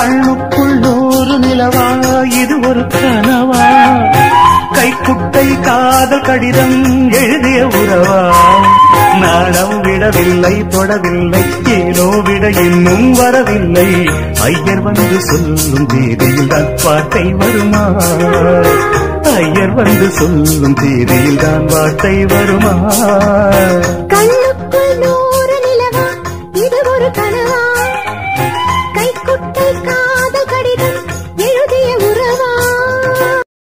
கண்ணுக்குள் 100 நிலவா இது ஒரு கனவா கைக்குட்டை காதல் கடிதம் எழுதிய உறவா நாடம் விடவில்லை தொடவில்லை ஏனோ விட இன்னும் வரவில்லை ஐயர் வந்து சொல்லும் தேதியில் தான் வார்த்தை வருமா ஐயர் வந்து சொல்லும் தேதியில் தான் வார்த்தை வருமா